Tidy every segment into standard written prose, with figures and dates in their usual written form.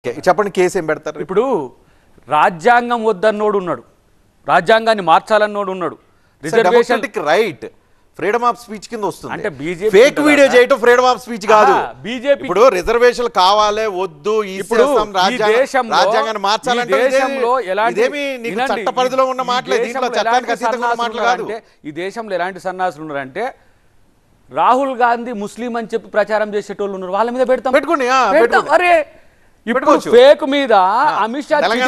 చెప్పండి కేసు ఏం పెడతారు ఇప్పుడు రాజ్యాంగం వద్దన్నోడు ఉన్నాడు రాజ్యాంగాన్ని మార్చాలన్నోడు ఉన్నాడు reservation right freedom of speech కింద వస్తుంది అంటే బీజేపీ ఫేక్ వీడియో చేయటం ఫ్రీడమ్ ఆఫ్ స్పీచ్ కాదు బీజేపీ ఇప్పుడు రిజర్వేషన్ కావాలే వద్దు ఇప్పుడు రాజ్యాంగాన్ని మార్చాలంటే దేశంలో ఇదేమి నీకు చట్ట పరిధిలో ఉన్న మాటలే దీంట్లో చట్టానికి అతీతంగా ఉన్న మాటలు కాదు ఈ దేశంలో ఎలాంటి సన్నాసులు ఉన్నారంటే రాహుల్ గాంధీ ముస్లిం అని చెప్పి ప్రచారం చేసేటోళ్ళు ఉన్నారు వాళ్ళ మీద పెడతాం పెట్టుకోండి అరే ఇప్పుడు ఫేక్ మీద అమిత్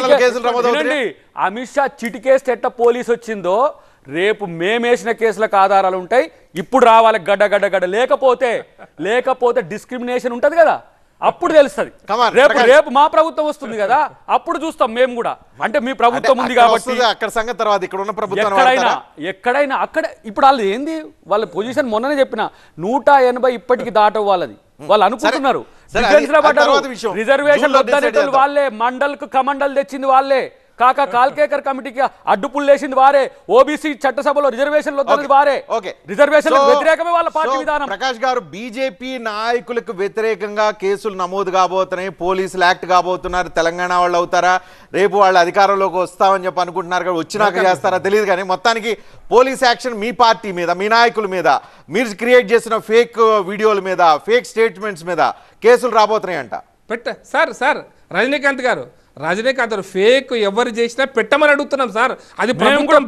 షా చిటికేస్తే ఎట్ట పోలీస్ వచ్చిందో రేపు మేమేసిన కేసులకు ఆధారాలు ఉంటాయి ఇప్పుడు రావాలి గడ్డ గడ్డ గడ్డ లేకపోతే డిస్క్రిమినేషన్ ఉంటది కదా అప్పుడు తెలుస్తుంది రేపు మా ప్రభుత్వం వస్తుంది కదా అప్పుడు చూస్తాం మేము కూడా అంటే మీ ప్రభుత్వం ఉంది కాబట్టి అక్కడ సంగతి తర్వాత ఇక్కడ ఉన్న ప్రభుత్వం ఎక్కడైనా అక్కడ ఇప్పుడు వాళ్ళు ఏంది వాళ్ళ పొజిషన్ మొన్ననే చెప్పిన 180 ఇప్పటికి దాటవు వాళ్ళది వాళ్ళు అనుకుంటున్నారు రిజర్వేషన్ వద్దనేటోళ్ళు వాళ్ళే మండల్కు కమండల్ తెచ్చింది వాళ్ళే కాకా కాల్కేకర్ కమిటీకి అడ్డుపుల్ లేసింది వారే ఓబీసీ చట్టసభలో రిజర్వేషన్లు వద్దనేది వారే రిజర్వేషన్ వ్యతిరేకమే వాళ్ళ పార్టీ విధానం ప్రకాష్ గారు బీజేపీ నాయకులకు వ్యతిరేకంగా కేసులు నమోదు కాబోతున్నాయి పోలీసులు యాక్ట్ కాబోతున్నారు తెలంగాణ వాళ్ళు అవుతారా రేపు వాళ్ళు అధికారంలోకి వస్తామని చెప్పి అనుకుంటున్నారు కదా వచ్చినాక చేస్తారా తెలియదు కానీ మొత్తానికి పోలీస్ యాక్షన్ మీ పార్టీ మీద మీ నాయకుల మీద మీరు క్రియేట్ చేసిన ఫేక్ వీడియోల మీద ఫేక్ స్టేట్మెంట్స్ మీద కేసులు రాబోతున్నాయంట సార్ రజనీకాంత్ గారు ఫేక్ ఎవరు చేసినా పెట్టమని అడుగుతున్నాం సార్ అది ప్రభుత్వం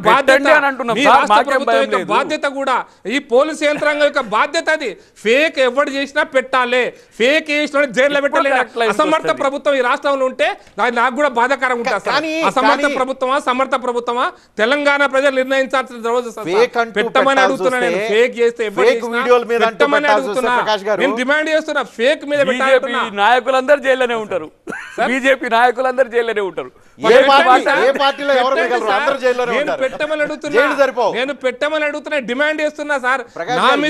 బాధ్యత కూడా ఈ పోలీసు యంత్రాంగం యొక్క బాధ్యత అది ఫేక్ ఎవరు చేసినా పెట్టాలి ఫేక్ చేసిన జైల్లో పెట్టాలి అసమర్థ ప్రభుత్వం ఈ రాష్ట్రంలో ఉంటే నాకు కూడా బాధాకరంగా ఉంటుంది సార్ అసమర్థ ప్రభుత్వమా సమర్థ ప్రభుత్వమా తెలంగాణ ప్రజలు నిర్ణయించాల్సిన రోజు పెట్టమని అడుగుతున్నా నేను ఫేక్ చేస్తే పెట్టమని అడుగుతున్నా నేను డిమాండ్ చేస్తున్నా ఫేక్ మీద పెట్టాలి నాయకులందరూ జైల్లోనే ఉంటారు బీజేపీ నాయకులందరూ జైల్లోనే ఉంటారు నేను పెట్టమని అడుగుతున్నా డిమాండ్ చేస్తున్నా సార్ నా మీద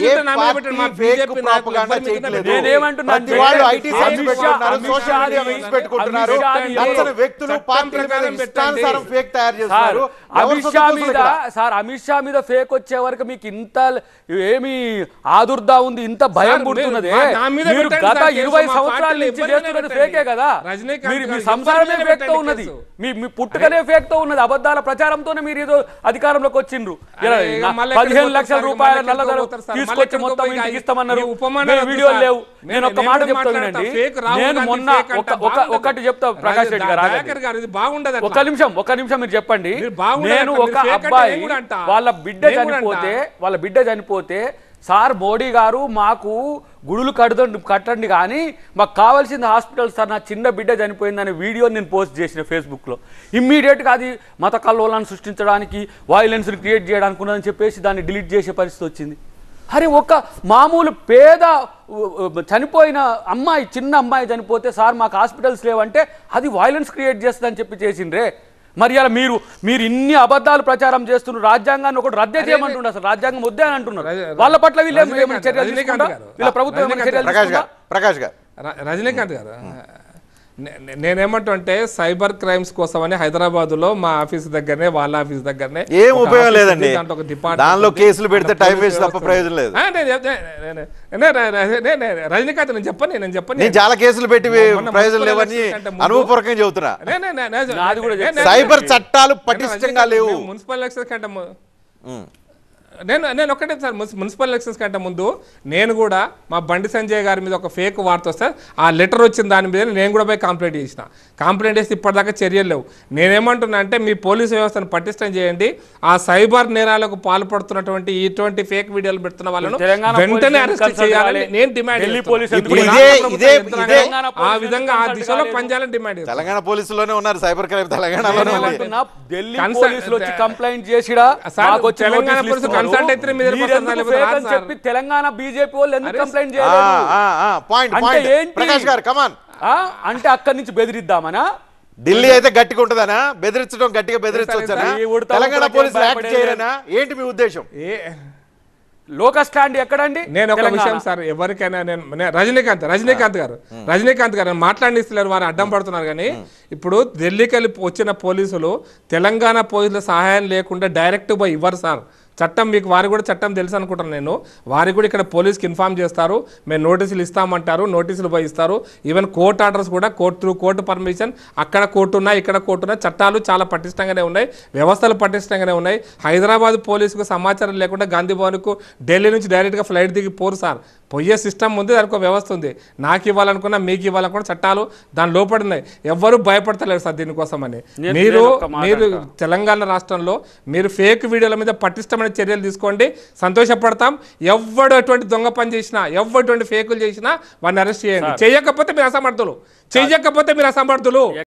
అమిత్ షా మీద ఫేక్ వచ్చే వరకు మీకు ఇంత ఏమి ఆదుర్దా ఉంది ఇంత భయం పుడుతున్నది గత 20 సంవత్సరాల నుంచి చేస్తున్నది ఫేకే కదా మీ సంసారమే ఫేక్ తో ఉన్నది మీ పుట్టుకనే ఫేక్ తో ఉన్నది అబద్ధాల ప్రచారంతోనే మీరు ఏదో అధికారంలోకి వచ్చిండ్రు 15 లక్షల రూపాయల నల్లధనం తీసుకొచ్చి మొత్తం ఇంటికి ఇస్తామన్నారు వీడియోలు లేవు నేను ఒక మాట చెప్తానండి నేను మొన్న ఒకటి చెప్తా ప్రకాష్ రెడ్డి గారు ఒక నిమిషం మీరు చెప్పండి నేను ఒక అబ్బాయి వాళ్ళ బిడ్డ చనిపోతే సార్ మోడీ గారు మాకు గుడులు కట్టండి కానీ మాకు కావాల్సింది హాస్పిటల్ సార్ నా చిన్న బిడ్డ చనిపోయిందనే వీడియో నేను పోస్ట్ చేసిన ఫేస్బుక్లో ఇమ్మీడియట్గా అది మత కల్లోలాన్ని సృష్టించడానికి వైలెన్స్ని క్రియేట్ చేయడానికి ఉన్నదని చెప్పేసి దాన్ని డిలీట్ చేసే పరిస్థితి వచ్చింది అరే ఒక మామూలు పేద చనిపోయిన అమ్మాయి చిన్న అమ్మాయి చనిపోతే సార్ మాకు హాస్పిటల్స్ లేవంటే అది వైలెన్స్ క్రియేట్ చేస్తుందని చెప్పి చేసిండ్రే మరి అలా మీరు ఇన్ని అబద్ధాలు ప్రచారం చేస్తున్నారు రాజ్యాంగాన్ని ఒకటి రద్దే చేయమంటున్నారు అసలు రాజ్యాంగం వద్దే అని అంటున్నారు వాళ్ళ పట్ల వీళ్ళ ప్రభుత్వం ప్రకాష్ గారు రజనీకాంత్ గారు నేనేమంటే సైబర్ క్రైమ్స్ కోసం అని హైదరాబాద్ లో మా ఆఫీస్ దగ్గరనే వాళ్ళ ఆఫీస్ దగ్గరనే ఏం ఉపయోగం లేదండి దానిలో కేసులు పెడితే టైం వేస్ట్ తప్ప ప్రయోజనం లేదు రజనీకాంత్ నేను చెప్పను చాలా కేసులు పెట్టి ప్రయోజనం లేవని అనుభవపూర్వకంగా చెబుతున్నా సైబర్ చట్టాలు పటిష్టంగా లేవు మున్సిపల్ ఎలక్షన్స్ కంటే నేను ఒకటే సార్ మున్సిపల్ ఎలక్షన్స్ కంటే ముందు నేను కూడా మా బండి సంజయ్ గారి మీద ఒక ఫేక్ వార్త వస్తే ఆ లెటర్ వచ్చిన దాని మీద నేను కూడా పోయి కంప్లైంట్ చేస్తే ఇప్పటిదాకా చర్యలు లేవు నేనేమంటున్నా అంటే మీ పోలీసు వ్యవస్థను పటిష్టం చేయండి ఆ సైబర్ నేరాలకు పాల్పడుతున్నటువంటి ఇటువంటి ఫేక్ వీడియోలు పెడుతున్న వాళ్ళను వెంటనే అరెస్ట్ చేయాలని నేను డిమాండ్ ఆ విధంగా ఆ దిశలో పనిచేయాలని డిమాండ్ తెలంగాణ పోలీసులోనే ఉన్నారు సైబర్ క్రైమ్ తెలంగాణలోనే కంప్లైంట్ చేసిడా తెలంగాణ పోలీసు తెలంగాణ బీజేపీ వాళ్ళు ఎందుకు కంప్లైంట్ అంటే అక్కడి నుంచి బెదిరిద్దామనా ఢిల్లీ అయితే గట్టిగా ఉంటుందనా బెదిరించడం గట్టిగా బెదిరించవచ్చనా తెలంగాణ పోలీసులు యాక్ట్ చేయరనా ఏంటి మీ ఉద్దేశం లోక స్టాండ్ ఎక్కడండి నేను ఒక విషయం సార్ ఎవరికైనా నేను రజనీకాంత్ గారు మాట్లాడిస్తున్నారు వారు అడ్డం పడుతున్నారు కానీ ఇప్పుడు ఢిల్లీకి వెళ్ళి వచ్చిన పోలీసులు తెలంగాణ పోలీసుల సహాయం లేకుండా డైరెక్ట్ పోయి ఇవ్వరు సార్ చట్టం మీకు వారికి కూడా చట్టం తెలుసు అనుకుంటాను నేను. వారికి కూడా ఇక్కడ పోలీస్కి ఇన్ఫార్మ్ చేస్తారు, మేము నోటీసులు ఇస్తామంటారు, నోటీసులు పోయి ఇస్తారు. ఈవెన్ కోర్టు ఆర్డర్స్ కూడా కోర్టు పర్మిషన్, అక్కడ కోర్టు ఉన్నాయి, ఇక్కడ కోర్టు ఉన్నాయి. చట్టాలు చాలా పటిష్టంగానే ఉన్నాయి, వ్యవస్థలు పటిష్టంగానే ఉన్నాయి. హైదరాబాద్ పోలీసుకు సమాచారం లేకుండా గాంధీ భవన్కు ఢిల్లీ నుంచి డైరెక్ట్గా ఫ్లైట్ దిగి పోరు సార్. పోయే సిస్టమ్ ఉంది, దానికి ఒక వ్యవస్థ ఉంది. నాకు ఇవ్వాలనుకున్నా మీకు ఇవ్వాలనుకున్నా చట్టాలు దాని లోపడి ఉన్నాయి. ఎవ్వరూ భయపడతలేరు సార్ దీనికోసమని. మీరు తెలంగాణ రాష్ట్రంలో మీరు ఫేక్ వీడియోల మీద పటిష్టమైన చర్యలు తీసుకోండి, సంతోషపడతాం. ఎవడు అటువంటి దొంగ పని చేసినా, ఎవటువంటి ఫేకులు చేసినా వాడిని అరెస్ట్ చేయండి. చేయకపోతే మీరు అసమర్థులు.